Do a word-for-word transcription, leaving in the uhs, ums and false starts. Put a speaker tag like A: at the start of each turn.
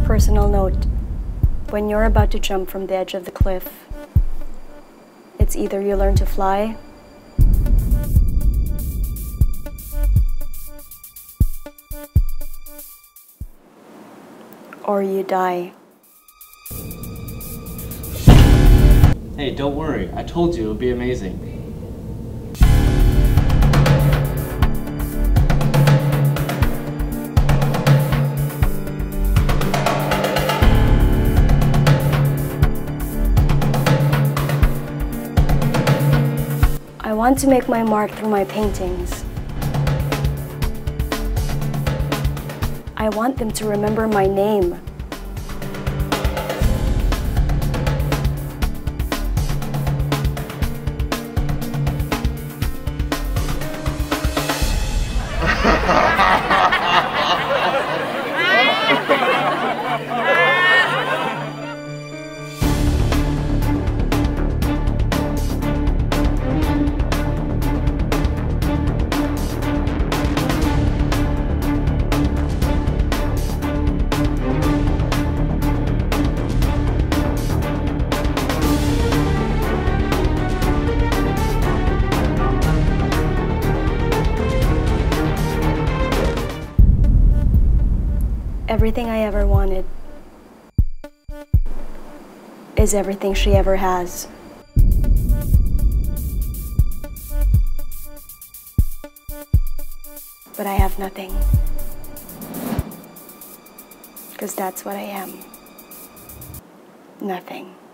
A: Personal note, when you're about to jump from the edge of the cliff, it's either you learn to fly or you die.
B: Hey, don't worry. I told you it would be amazing.
A: I want to make my mark through my paintings. I want them to remember my name. Everything I ever wanted is everything she ever has. But I have nothing. Because that's what I am. Nothing.